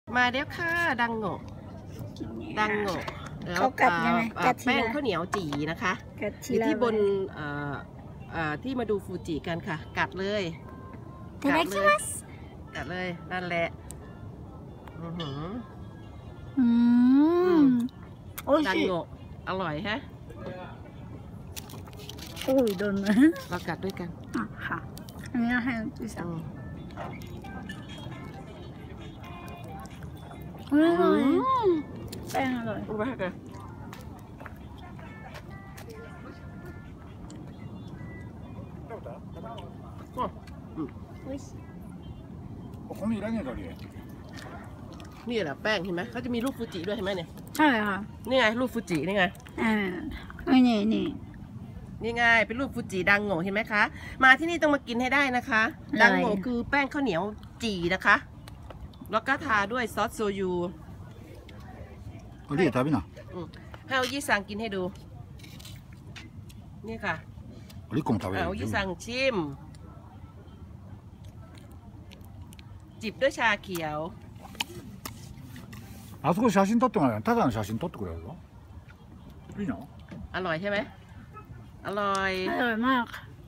มาเดี๋ยวค่ะดังโง่ดังโง่เขากัดยังไงกัดทีละแป้งข้าวเหนียวจีนะคะอยู่ที่บนที่มาดูฟูจิกันค่ะกัดเลยกัดเลยนั่นแหละดังโง่อร่อยฮะโอ้ยโดนไหมเรากัดด้วยกันค่ะอันนี้ให้ดูสักอร่อยแป้งอร่อยมากเลยนี่แหละแป้งเห็นไหมเขาจะมีรูปฟูจิด้วยเห็นไหมเนี่ยใช่ค่ะนี่ไงรูปฟูจินี่ไงนี่ไงเป็นรูปฟูจิดังโง่เห็นไหมคะมาที่นี่ต้องมากินให้ได้นะคะดังโง่คือแป้งข้าวเหนียวจีนะคะแล้วก็ทาด้วยซอสโซยูให้เอายี่ซังกินให้ดูนี่ค่ะเอายี่ซังชิมจิบด้วยชาเขียวあそこ写真撮ってもらえないただの写真撮ってくれるぞいいのอร่อยใช่ไหมอร่อยมาก